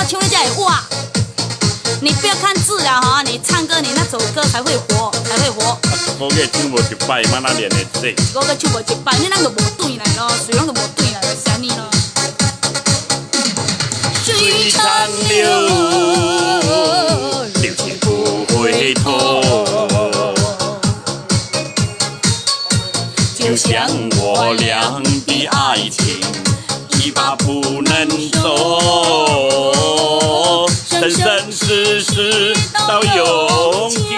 唱你才会哇。你不要看字了哈，你唱歌你那首歌才会活，才会活。 5个唱无一摆，嘛哪练会这 5个唱无一摆，你咱就无对来咯，水拢就无对来，就啥物咯？水长流， 流水不回头。就像我俩的爱情，一把不能收，生生世世到永久。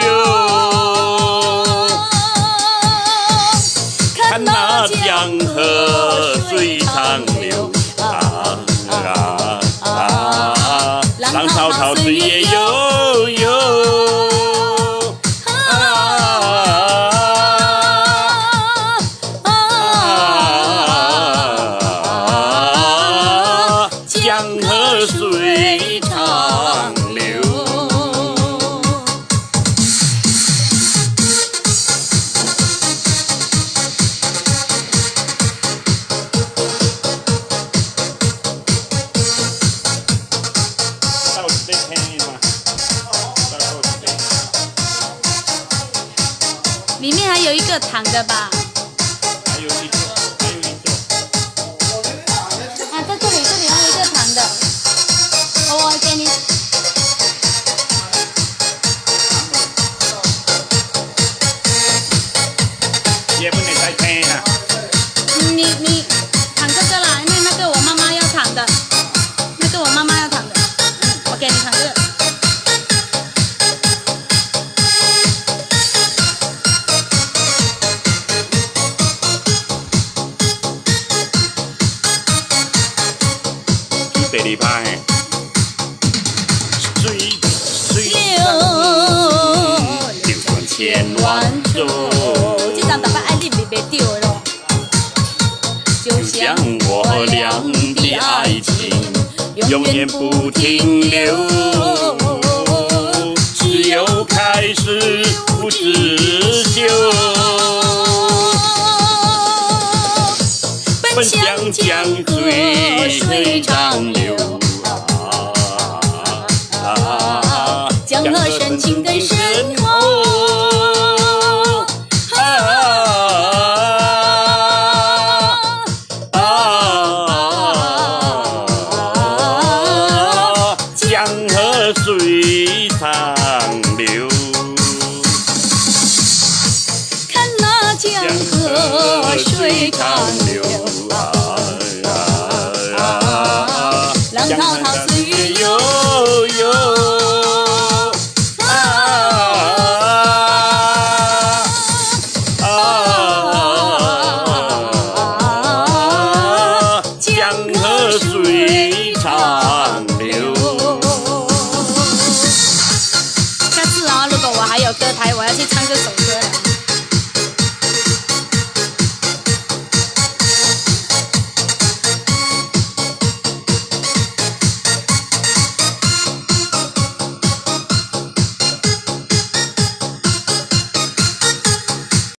看那江河水长流，浪滔滔水也悠悠。江河水长流。 里面还有一个糖的吧？ 还有一个。 啊，在这里还有一个糖的。我给你。 也不能再听啊。 你糖这个啦，因为那个我妈妈要糖的，那个我妈妈要糖的，我给你糖这个。 第二拍，水流转千万种， 这张大概爱你袂对的咯。 就像我俩的爱情，永远不停留，只有开始不止休。奔向江水水长流， 江河深情更深厚， 江河水长流， 看那江河水长流。